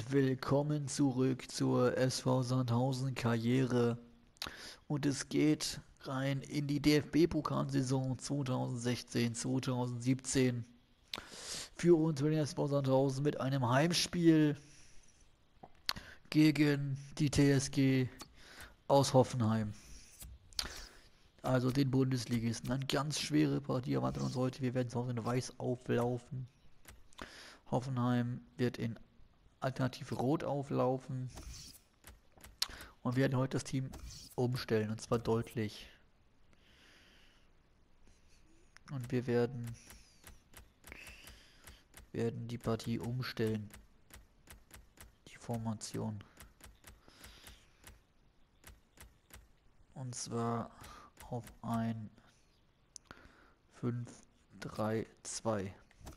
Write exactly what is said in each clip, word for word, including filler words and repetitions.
Willkommen zurück zur S V Sandhausen Karriere. Und es geht rein in die D F B-Pokalsaison zweitausendsechzehn zweitausendsiebzehn. Für uns für den S V Sandhausen mit einem Heimspiel gegen die T S G aus Hoffenheim. Also den Bundesligisten. Eine ganz schwere Partie erwartet uns heute. Wir werden zu Hause in Weiß auflaufen. Hoffenheim wird in Alternative Rot auflaufen und werden heute das Team umstellen, und zwar deutlich. Und wir werden, werden die Partie umstellen, die Formation. Und zwar auf ein fünf drei zwei.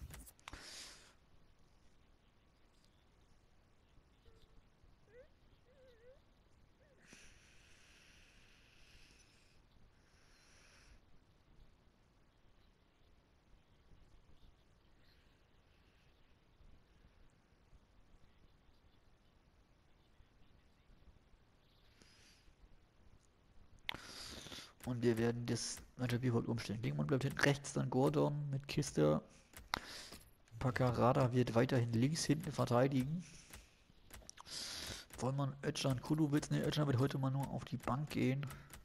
Und wir werden das Matchup heute umstellen. Klingmann bleibt hinten rechts, dann Gordon mit Kiste. Paccarada wird weiterhin links hinten verteidigen. Wollmann, Özcan, Kulowitz. Ne, Özcan wird heute mal nur auf die Bank gehen.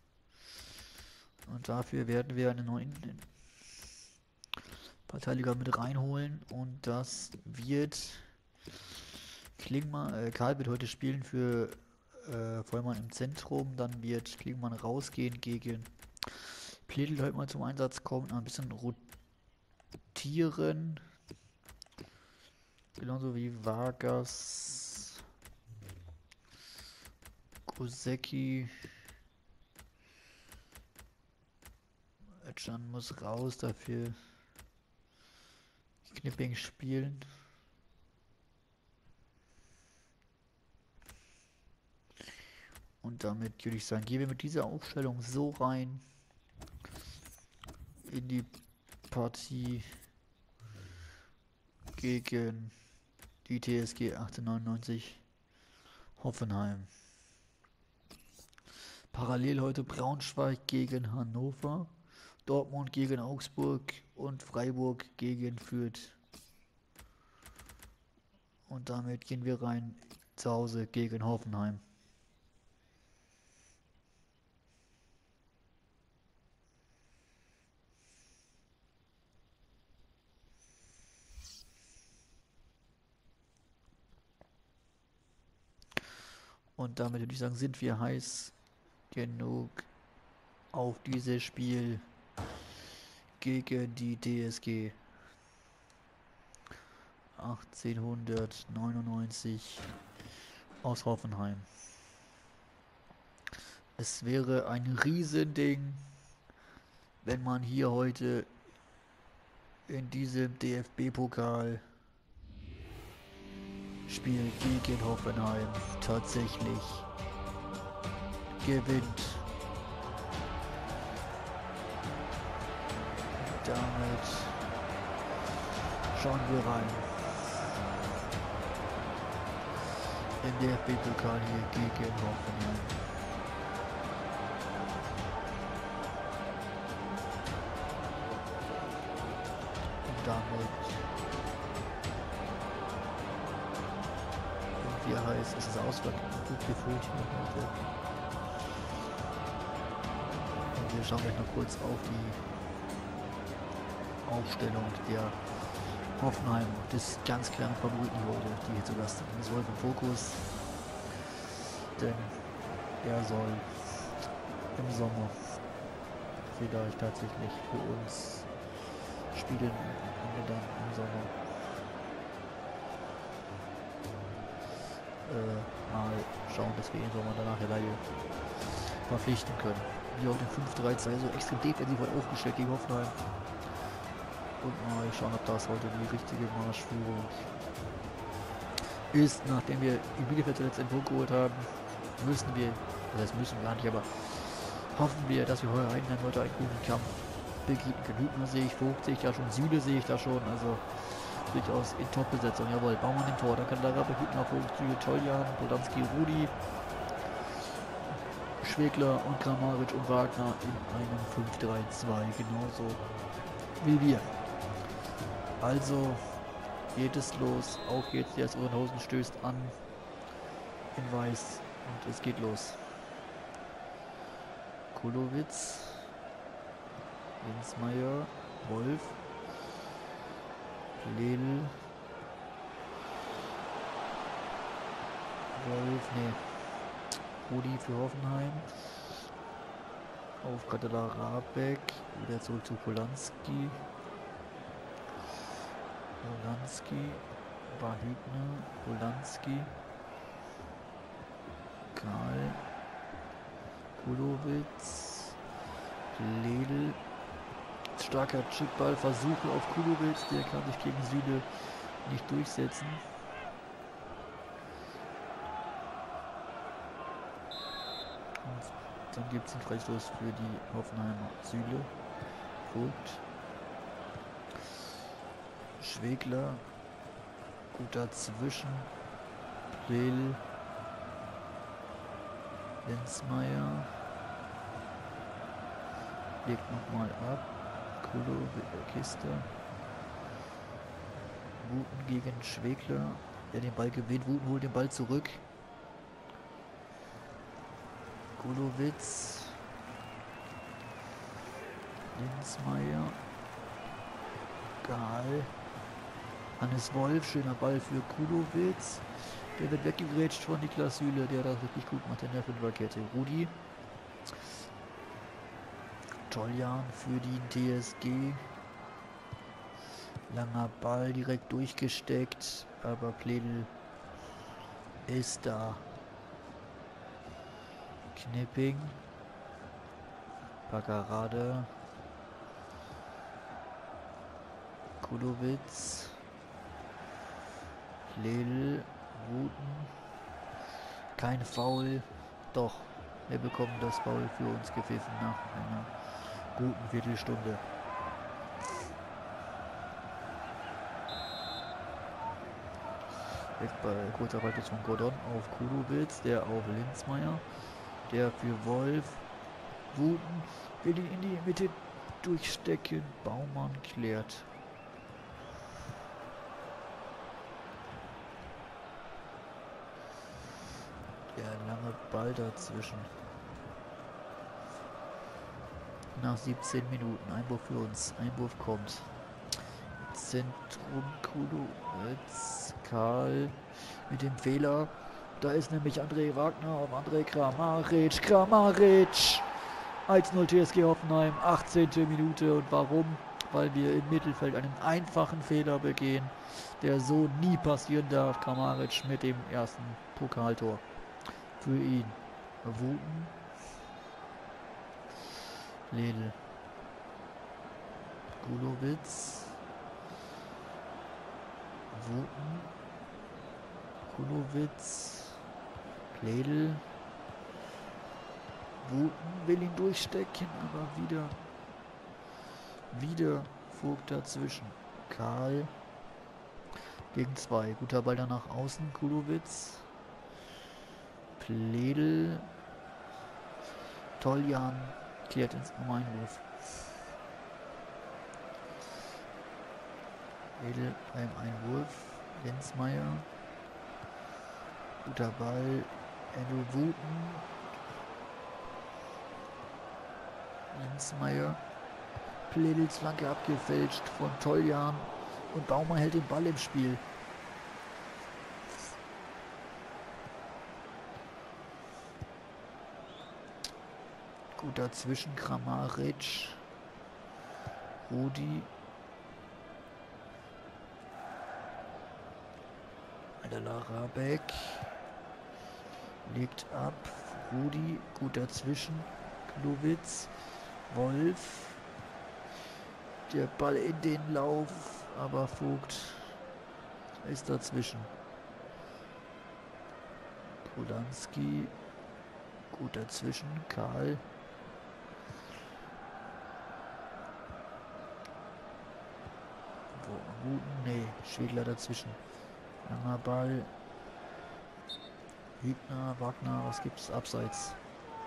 Und dafür werden wir einen neuen Verteidiger mit reinholen. Und das wird Klingmann, äh, Karl wird heute spielen für äh, Vollmann im Zentrum. Dann wird Klingmann rausgehen gegen Pledel heute mal zum Einsatz kommen. Ein bisschen rotieren. Genauso wie Vargas, Kosecki. Özcan muss raus, dafür Knipping spielen. Und damit würde ich sagen, gehen wir mit dieser Aufstellung so rein in die Partie gegen die T S G achtzehnhundertneunundneunzig Hoffenheim. Parallel heute Braunschweig gegen Hannover, Dortmund gegen Augsburg und Freiburg gegen Fürth. Und damit gehen wir rein zu Hause gegen Hoffenheim. Und damit würde ich sagen, sind wir heiß genug auf dieses Spiel gegen die T S G achtzehnhundertneunundneunzig aus Hoffenheim. Es wäre ein Riesending, wenn man hier heute in diesem D F B-Pokal Spiel gegen Hoffenheim tatsächlich gewinnt. Damit schauen wir rein in den D F B-Pokal hier gegen Hoffenheim. Und damit wie heiß ist es ausverkauft, gut gefüllt hier heute. Und wir schauen gleich noch kurz auf die Aufstellung der Hoffenheim, des ganz klaren Favoriten heute, die hier zu Gast sind. Das Wolf im Fokus, denn er soll im Sommer vielleicht tatsächlich für uns spielen und dann im Sommer Äh, mal schauen, dass wir ihn so mal danach der Leihe verpflichten können. Hier auch den fünf drei zwei so extrem defensiv halt aufgestellt gegen Hoffenheim. Und mal schauen, ob das heute die richtige Marschführung ist. Nachdem wir in Bielefeld zuletzt einen Punkt geholt haben, müssen wir, das heißt müssen wir gar nicht, aber hoffen wir, dass wir heute Heidenheim heute einen guten Kampf begegnen können. Hübner sehe ich, Vogt sehe ich da schon, Süle sehe ich da schon, also durchaus in Top-Besetzung. Jawohl, Baumann im Tor. Da kann Lara behielten auf Hochzüge Toljan, Polanski, Rudi, Schwegler und Kramaric und Wagner in einem fünf drei zwei. Genauso wie wir. Also geht es los. Auch jetzt der Ohrenhausen stößt an in Weiß und es geht los. Kulowitz, Jensmeier, Wolf, Ledl, Wolf, nee, Rudi für Hoffenheim, auf Katala Rabeck, wieder zurück zu Polanski, Polanski, Bahübner, Polanski, Karl, Kulowitz, Ledl, starker Chipball, Versuche auf Kulowitz, der kann sich gegen Süle nicht durchsetzen. Und dann gibt es den Freistoß für die Hoffenheimer. Süle, Vogt, Schwegler, gut dazwischen, Rehl, Lenzmeier, legt nochmal ab, Kulo, Kiste, Wuten gegen Schwegler, der den Ball gewinnt, Wuten holt den Ball zurück, Kulowitz, Lenzmeier, Gahl, Hannes Wolf, schöner Ball für Kulowitz. Der wird weggegrätscht von Niklas Süle, der das richtig gut macht in der Fünferkette. Rudi. Toljan für die T S G. Langer Ball direkt durchgesteckt, aber Pledl ist da. Knipping. Packerade. Kulowitz. Pledl. Wuten. Kein Foul. Doch, wir bekommen das Foul für uns gepfiffen nach einer guten Viertelstunde. Jetzt bei kurzer Ballplatz von Gordon auf Kulowitz, der auf Lenzmeier, der für Wolf. Wuten will ihn in die Mitte durchstecken. Baumann klärt. Der lange Ball dazwischen. Nach siebzehn Minuten. Einwurf für uns. Einwurf kommt. Zentrum Kulowitz. Karl mit dem Fehler. Da ist nämlich André Wagner auf André Kramaric. Kramaric! eins null T S G Hoffenheim. achtzehnte Minute. Und warum? Weil wir im Mittelfeld einen einfachen Fehler begehen, der so nie passieren darf. Kramaric mit dem ersten Pokaltor. Für ihn. Wuten. Ledl. Kulowitz. Wuten. Kulowitz. Ledl. Wuten will ihn durchstecken, aber wieder. Wieder Vogt dazwischen. Karl. Gegen zwei. Guter Ball dann nach außen. Kulowitz. Pledl. Toljan klärt ins Einwurf. Pledl beim Einwurf. Lenzmeier. Guter Ball. Endo Wuten. Lenzmeier. Pledls Flanke abgefälscht von Toljan. Und Baumann hält den Ball im Spiel. Gut dazwischen Kramaric, Rudi, Adela Rabeck, legt ab, Rudi, gut dazwischen, Kulowitz, Wolf, der Ball in den Lauf, aber Vogt ist dazwischen. Polanski, gut dazwischen, Karl. Wuten, nee, Schwegler dazwischen. Langer Ball. Hübner, Wagner, was gibt's abseits?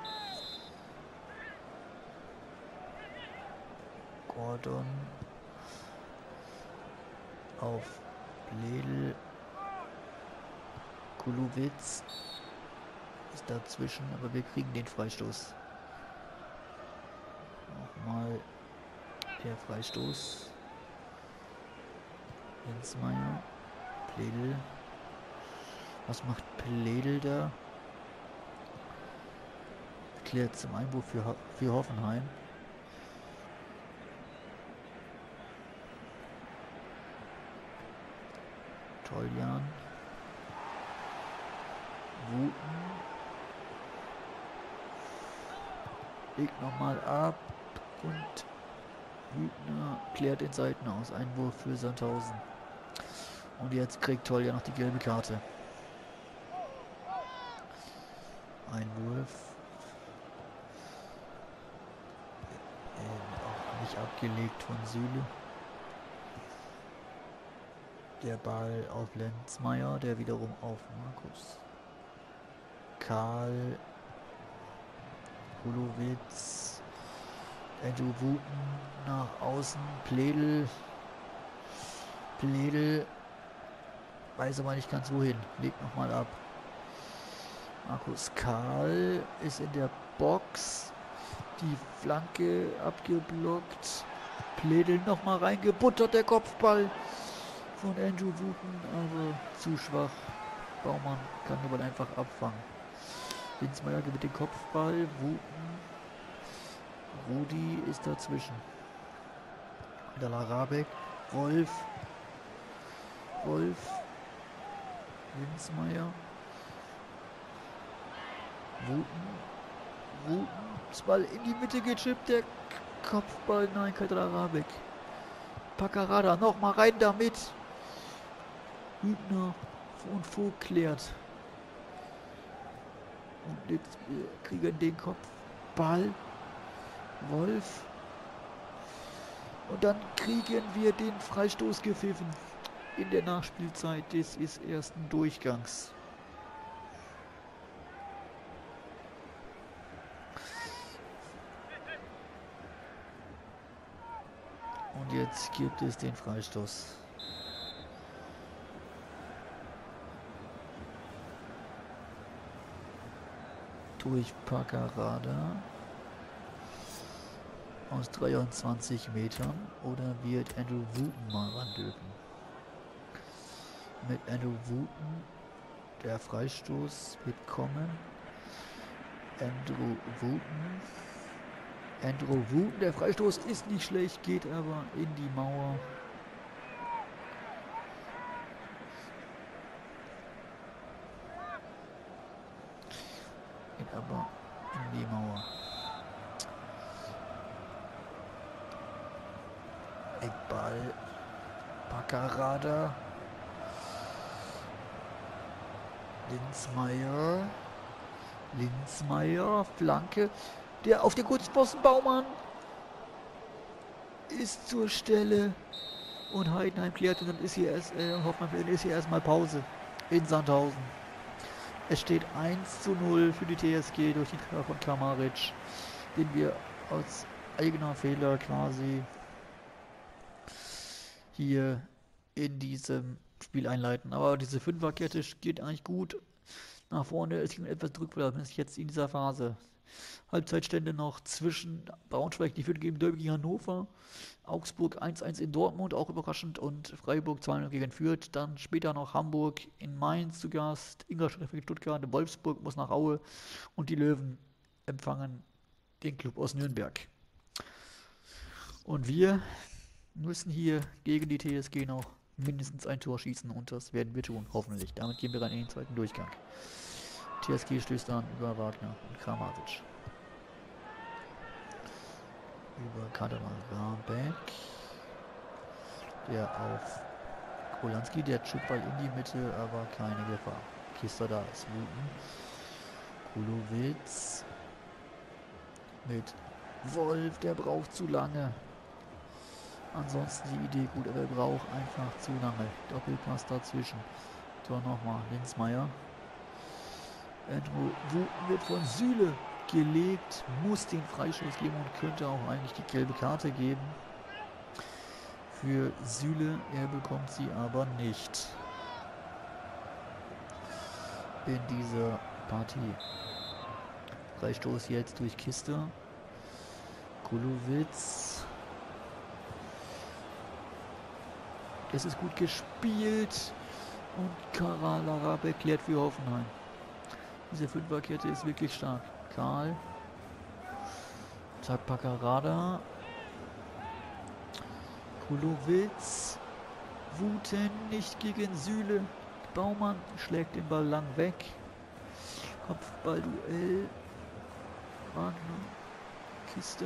Gordon. Auf Bledel. Kulowitz ist dazwischen, aber wir kriegen den Freistoß. Nochmal der Freistoß. Lenzmeier. Bledel. Was macht Bledel da? Klärt zum Einwurf für, Ho für Hoffenheim. Toljan. Wuten. Legt nochmal ab. Und Hübner klärt den Seiten aus. Einwurf für Sandhausen. Und jetzt kriegt Toljan noch die gelbe Karte. Einwurf. Äh, auch nicht abgelegt von Süle. Der Ball auf Lenzmeier, der wiederum auf Markus. Karl. Hulowitz. Andrew Wuten nach außen. Bledel. Bledel. Weiß aber nicht ganz wohin. Legt nochmal ab. Markus Karl ist in der Box. Die Flanke abgeblockt. Bledel nochmal reingebuttert, der Kopfball von Andrew Wuten, aber zu schwach. Baumann kann den Ball einfach abfangen. Lenzmeier gewinnt den Kopfball. Wuten. Rudi ist dazwischen. Dalla Rabeck. Wolf. Wolf. Lenzmeier. Wuten. Wuten. Das Ball in die Mitte gechippt. Der Kopfball. Nein, kein Dalla Rabeck. Paccarada. Nochmal rein damit. Hübner und Vogt klärt. Und jetzt äh, kriegen den Kopfball. Wolf. Und dann kriegen wir den Freistoß gepfiffen in der Nachspielzeit des ersten Durchgangs. Und jetzt gibt es den Freistoß. Durch Paccarada aus dreiundzwanzig Metern, oder wird Andrew Wuten mal ran dürfen? Mit Andrew Wuten, der Freistoß wird kommen. Andrew Wuten. Andrew Wuten, der Freistoß ist nicht schlecht, geht aber in die Mauer. Geht aber in die Mauer. Eckball. Paccarada. Lenzmeier. Lenzmeier. Flanke. Der auf den Kurzpfosten Baumann ist zur Stelle. Und Heidenheim klärt, und dann ist hier erst, äh, Hoffmann ist hier erstmal Pause in Sandhausen. Es steht eins zu null für die T S G durch den Treffer von Kramaric, den wir aus eigener Fehler quasi hier in diesem Spiel einleiten. Aber diese Fünferkette geht eigentlich gut nach vorne. Es ging etwas Drückbleiben, ist jetzt in dieser Phase. Halbzeitstände noch zwischen Braunschweig, die führt gegen Derby gegen Hannover, Augsburg eins eins in Dortmund, auch überraschend, und Freiburg zwei null gegen Fürth. Dann später noch Hamburg in Mainz zu Gast, Ingolstadt gegen Stuttgart, Wolfsburg muss nach Aue und die Löwen empfangen den Club aus Nürnberg. Und wir müssen hier gegen die T S G noch mindestens ein Tor schießen, und das werden wir tun, hoffentlich. Damit gehen wir rein in den zweiten Durchgang. T S G stößt an über Wagner und Kramaric. Über Kadermann Rabeck. Der auf Kolanski, der Chipball in die Mitte, aber keine Gefahr. Kister da ist Wuten. Kulowitz. Mit Wolf, der braucht zu lange. ansonsten die Idee gut, aber er braucht einfach zu lange. Doppelpass dazwischen. So, nochmal. Linsmeier. Andrew Wooten wird von Süle gelegt, muss den Freischuss geben und könnte auch eigentlich die gelbe Karte geben für Süle. Er bekommt sie aber nicht in dieser Partie. Freistoß jetzt durch Kiste. Kulowitz. Es ist gut gespielt und Karl klärt für Hoffenheim. Diese Fünferkette ist wirklich stark. Karl. Packerada. Kulowitz. Wuten nicht gegen Süle. Baumann schlägt den Ball lang weg. Kopfballduell. Wagner. Kiste.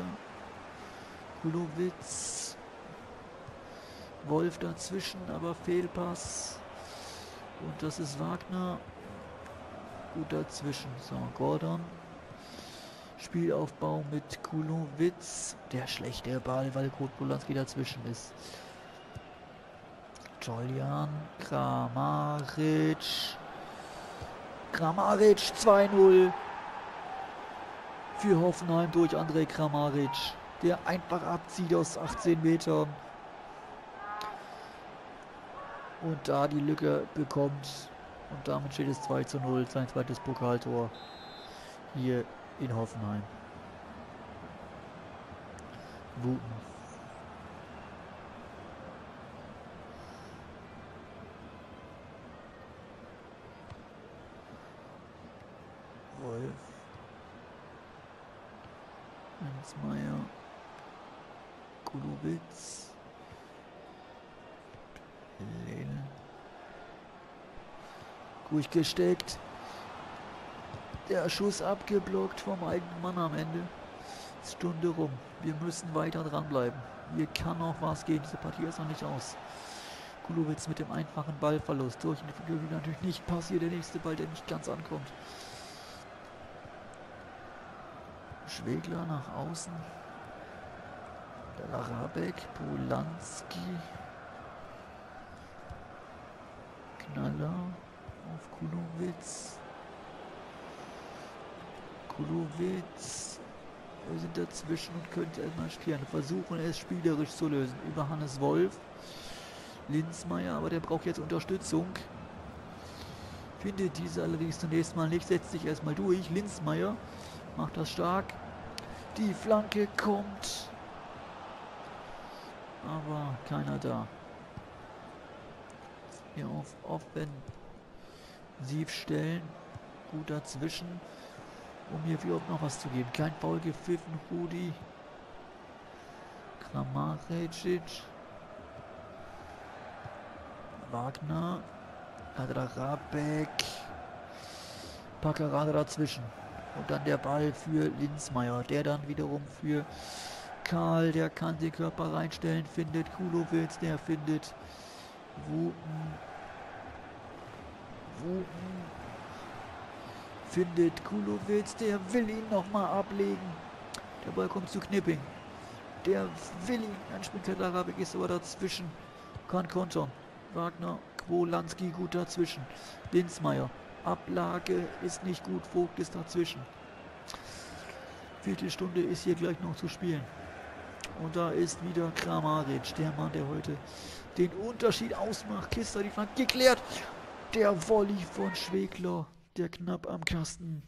Kulowitz. Wolf dazwischen, aber Fehlpass. Und das ist Wagner. Gut dazwischen. So, Gordon. Spielaufbau mit Kulowitz. Der schlechte Ball, weil Kotbulanski dazwischen ist. Julian. Kramaric. Kramaric zwei null. Für Hoffenheim durch Andrej Kramaric. Der einfach abzieht aus achtzehn Metern. Und da die Lücke bekommt. Und damit steht es zwei zu null. Sein zweites Pokaltor hier in Hoffenheim. Wuten. Wolf. Linsmeier. Kulowitz. Lehne. Durchgesteckt. Der Schuss abgeblockt vom eigenen Mann am Ende. Stunde rum. Wir müssen weiter dranbleiben. Hier kann noch was gehen. Diese Partie ist noch nicht aus. Kulowitz mit dem einfachen Ballverlust. Durch die Figur natürlich nicht passiert. Der nächste Ball, der nicht ganz ankommt. Schwegler nach außen. Der Larabek. Polanski. Knaller auf Kulowitz. Kulowitz. Wir sind dazwischen und könnte erstmal spielen. Versuchen es spielerisch zu lösen. Über Hannes Wolf. Linsmeier, aber der braucht jetzt Unterstützung. Findet diese allerdings zunächst mal nicht. Setzt sich erstmal durch. Linsmeier macht das stark. Die Flanke kommt. Aber keiner da. Hier auf offensiv stellen. Gut dazwischen. Um hier überhaupt noch was zu geben. Kein Foul gepfiffen. Rudi. Kramaric. Wagner. Kadrabek. Packerada dazwischen. Und dann der Ball für Linsmeier. Der dann wiederum für Karl. Der kann den Körper reinstellen. Findet Kulowitz. Der findet Wuten. Wuten. Findet Kulowitz, der will ihn nochmal ablegen. Der Ball kommt zu Knipping. Der will ihn anspielen. Kadrabek ist aber dazwischen. Kann kontern. Wagner, Kwolanski gut dazwischen. Linsmeier. Ablage ist nicht gut. Vogt ist dazwischen. Viertelstunde ist hier gleich noch zu spielen. Und da ist wieder Kramaric, der Mann, der heute den Unterschied ausmacht. Kister die Flanke geklärt. Der Volley von Schwegler. Der knapp am Kasten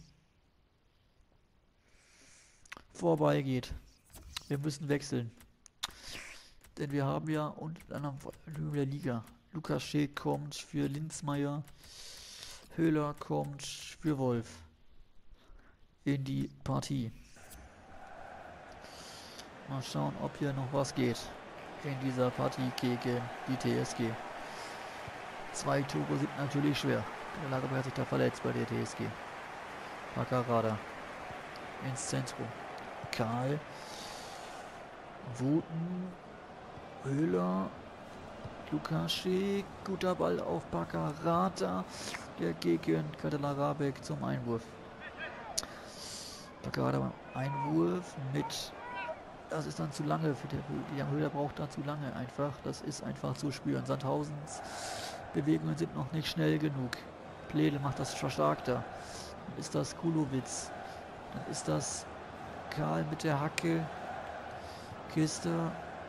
vorbeigeht. Wir müssen wechseln. Denn wir haben ja und dann der Liga. Lukas Schick kommt für Linsmeier. Höhler kommt für Wolf in die Partie. Mal schauen, ob hier noch was geht in dieser Partie gegen die T S G. Zwei Tore sind natürlich schwer. Der Lagerberg hat sich da verletzt bei der T S G. Packerada ins Zentrum. Karl. Wuten. Höhler. Lukaschik. Guter Ball auf Packerada. Der gegen Kadrabek zum Einwurf. Packerada beim Einwurf mit Das ist dann zu lange für den Höhler. Der Höhler braucht dann zu lange einfach. Das ist einfach zu spüren. Sandhausens Bewegungen sind noch nicht schnell genug. Pledel macht das verstärkter. Dann ist das Kulowitz. Dann ist das Karl mit der Hacke. Kister.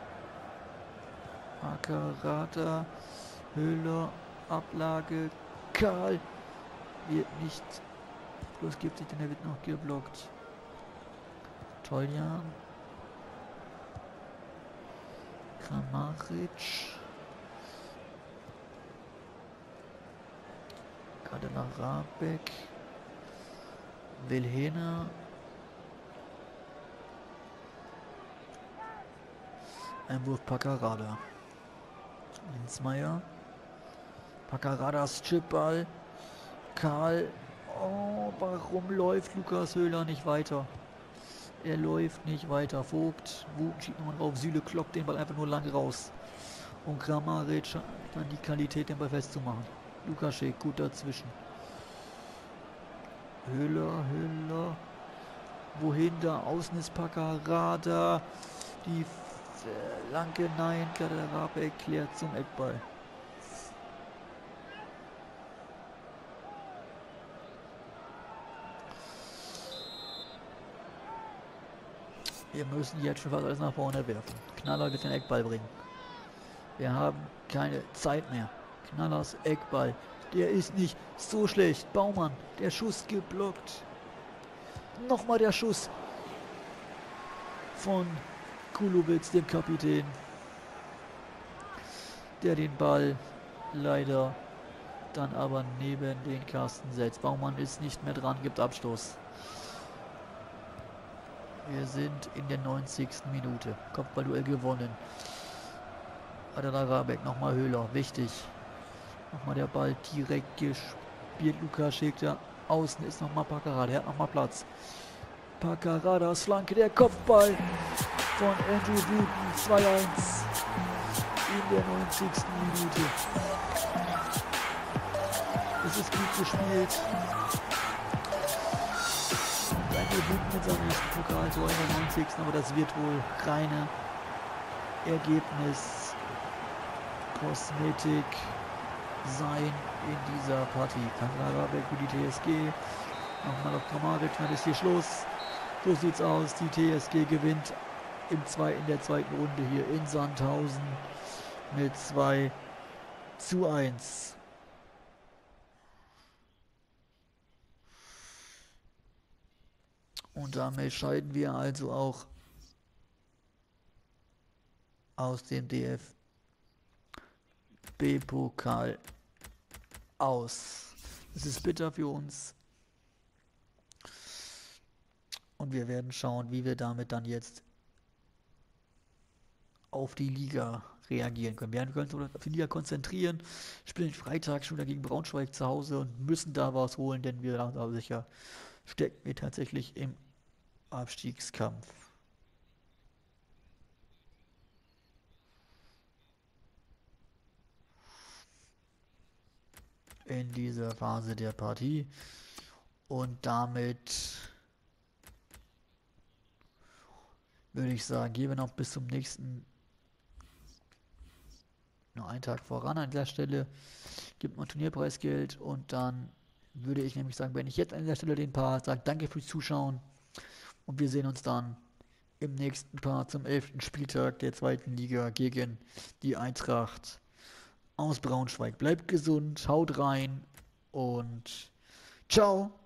Akarata. Höhler. Ablage. Karl. Wird nicht. Bloß gibt sich, denn er wird noch geblockt. Toljan. Kramaric. Kadelarabek. Wilhena. Einwurf Paccarada. Linsmeier. Paccaradas Chipball. Karl. Oh, warum läuft Lukas Höhler nicht weiter? Er läuft nicht weiter. Vogt. Vogt schiebt nochmal drauf. Süle kloppt den Ball einfach nur lang raus. Und Kramaric hat dann die Qualität, den Ball festzumachen. Lukaschek gut dazwischen. Höhler, Höhler. Wohin da? Außen ist Paccarada. Die Flanke, nein. Kaderabek klärt zum Eckball. Wir müssen jetzt schon fast alles nach vorne werfen. Knaller wird den Eckball bringen. Wir haben keine Zeit mehr. Knallers Eckball. Der ist nicht so schlecht. Baumann, der Schuss geblockt. Nochmal der Schuss von Kulowitz, dem Kapitän. Der den Ball leider dann aber neben den Kasten setzt. Baumann ist nicht mehr dran, gibt Abstoß. Wir sind in der neunzigsten Minute. Kopfballduell gewonnen. Kaderabek, nochmal Höhler, wichtig. Nochmal der Ball direkt gespielt. Lukaschek da außen ist nochmal Paccarada. Er hat nochmal Platz. Paccaradas Flanke, der Kopfball von Andrew Booten. zwei eins in der neunzigsten Minute. Es ist gut gespielt. Andrew Booten mit seinem ersten Pokaltor in der neunzigsten Aber das wird wohl reine Ergebnis Kosmetik sein in dieser Partie. Kaderabek für die T S G. Nochmal auf Kramaric, dann ist hier Schluss. So sieht's aus. Die T S G gewinnt im zwei, in der zweiten Runde hier in Sandhausen mit zwei zu eins. Und damit scheiden wir also auch aus dem D F B-Pokal aus. Es ist bitter für uns. Und wir werden schauen, wie wir damit dann jetzt auf die Liga reagieren können. Wir können uns auf die Liga konzentrieren, spielen Freitag schon wieder gegen Braunschweig zu Hause und müssen da was holen, denn wir langsam sicher stecken wir tatsächlich im Abstiegskampf. In dieser Phase der Partie. Und damit würde ich sagen, gehen wir noch bis zum nächsten, nur einen Tag voran an der Stelle, gibt man Turnierpreisgeld und dann würde ich nämlich sagen, wenn ich jetzt an dieser Stelle den Part sage, danke fürs Zuschauen und wir sehen uns dann im nächsten Part zum elften Spieltag der zweiten Liga gegen die Eintracht aus Braunschweig. Bleibt gesund, haut rein und ciao!